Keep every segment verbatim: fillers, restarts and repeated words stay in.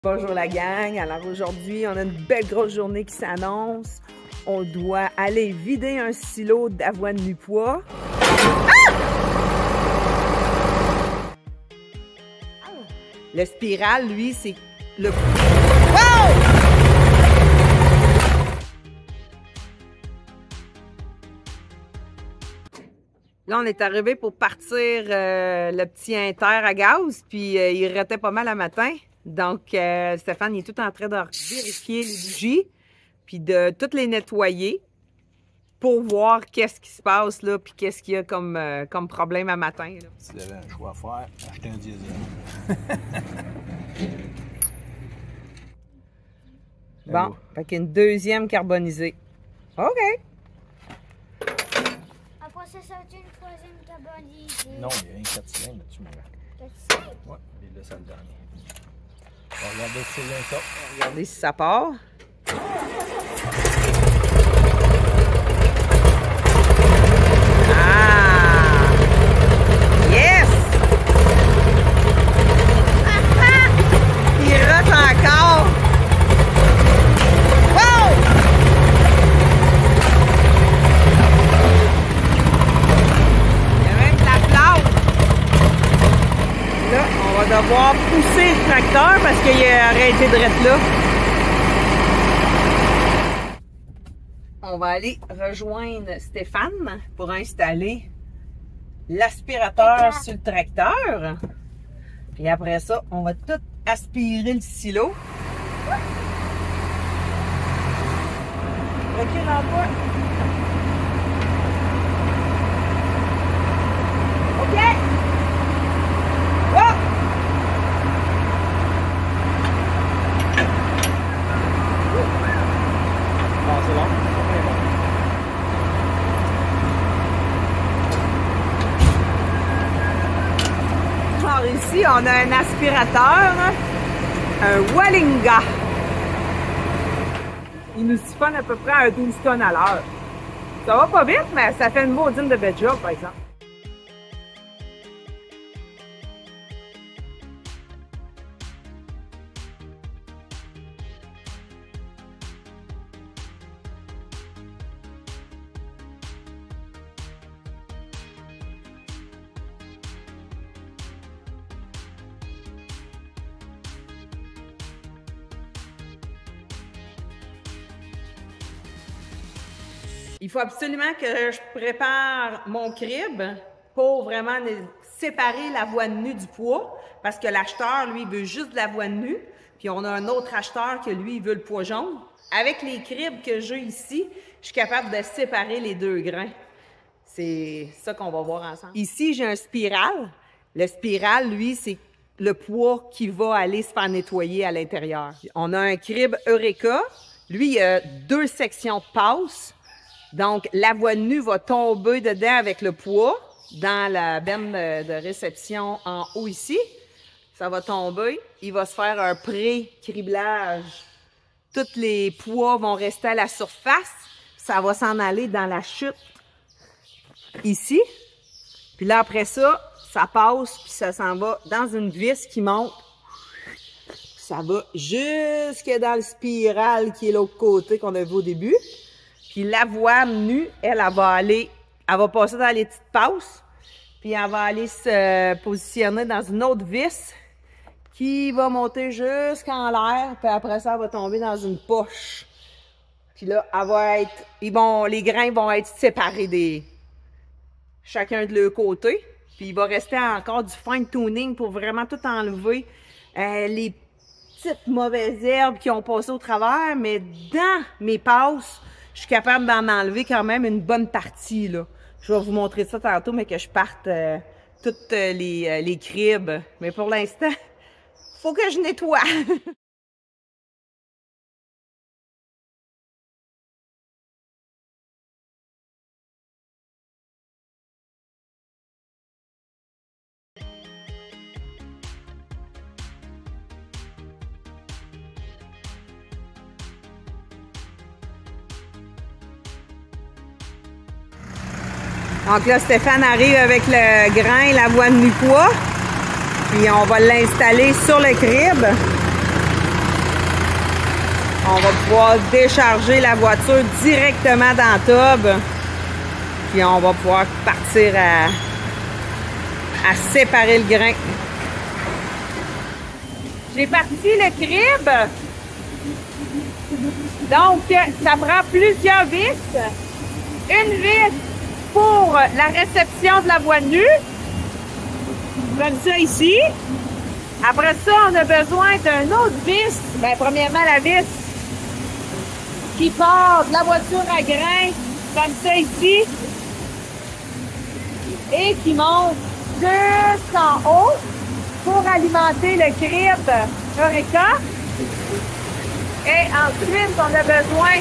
Bonjour la gang, alors aujourd'hui on a une belle grosse journée qui s'annonce. On doit aller vider un silo d'avoine nu-pois. Ah! Le spiral, lui, c'est le... Wow! Là, on est arrivé pour partir euh, le petit inter à gaz, puis euh, il ratait pas mal à matin. Donc, euh, Stéphane, il est tout en train de vérifier les bougies, puis de toutes les nettoyer pour voir qu'est-ce qui se passe là, puis qu'est-ce qu'il y a comme, euh, comme problème à matin. Là. Si vous avez un choix à faire, achetez un diesel. Bon, fait qu'une deuxième carbonisée. OK. Après ça, ça va être une troisième carbonisée. Non, il y a un quatre cylindres là-dessus, mon gars. quatre cylindres? Ouais, et là, c'est le dernier. On va regarder si c'est bien ça. Regardez si ça part. Ah! Yes! Il rote encore! Wow! Il y a même de la plâtre. Là, on va devoir pousser le tracteur parce qu'il a arrêté de rester là. On va aller rejoindre Stéphane pour installer l'aspirateur sur le tracteur. Puis après ça, on va tout aspirer le silo. Recule en bas. OK! Oh! Ah, c'est long. Alors ici, on a un aspirateur, un Wallinga. Il nous siphonne à peu près à douze tonnes à l'heure. Ça va pas vite, mais ça fait une maudine de bel job, par exemple. Il faut absolument que je prépare mon crib pour vraiment séparer l'avoine nue du pois, parce que l'acheteur, lui, il veut juste de l'avoine nue, puis on a un autre acheteur que lui, il veut le pois jaune. Avec les cribs que j'ai ici, je suis capable de séparer les deux grains. C'est ça qu'on va voir ensemble. Ici, j'ai un spiral. Le spiral, lui, c'est le pois qui va aller se faire nettoyer à l'intérieur. On a un crib Eureka. Lui, il a deux sections de passe. Donc, l'avoine nue va tomber dedans avec le pois dans la benne de réception en haut ici. Ça va tomber. Il va se faire un pré-criblage. Tous les pois vont rester à la surface. Ça va s'en aller dans la chute ici. Puis là, après ça, ça passe puis ça s'en va dans une vis qui monte. Ça va jusque dans le spiral qui est l'autre côté qu'on a vu au début. Puis l'avoine nue, elle, elle va aller, elle va passer dans les petites passes, puis elle va aller se positionner dans une autre vis qui va monter jusqu'en l'air, puis après ça, elle va tomber dans une poche. Puis là, elle va être, ils vont, les grains vont être séparés des, chacun de leur côté, puis il va rester encore du fine tuning pour vraiment tout enlever euh, les petites mauvaises herbes qui ont passé au travers, mais dans mes passes, je suis capable d'en enlever quand même une bonne partie, là. Je vais vous montrer ça tantôt, mais que je parte euh, toutes euh, les, euh, les cribs. Mais pour l'instant, faut que je nettoie. Donc là, Stéphane arrive avec le grain et l'avoine nu-pois. Puis on va l'installer sur le crib. On va pouvoir décharger la voiture directement dans le tub. Puis on va pouvoir partir à, à séparer le grain. J'ai parti le crib. Donc, ça prend plusieurs vis. Une vis pour la réception de la voie nue. Comme ça ici. Après ça, on a besoin d'un autre vis. Bien, premièrement, la vis qui part de la voiture à grain, comme ça ici. Et qui monte jusqu'en haut pour alimenter le crib Eureka. Et ensuite, on a besoin,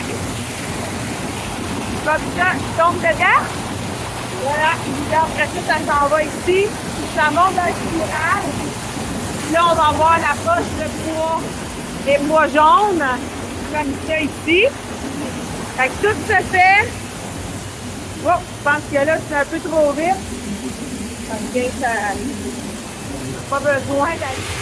comme ça, qui tombe dedans. Voilà. Et après ça, ça s'en va ici. Ça monte dans le spirale. Là, on va avoir la poche de bois, des bois jaunes, comme ça ici. Fait que tout se fait. Oh, je pense que là, c'est un peu trop vite. Parce que ça n'a pas besoin d'aller.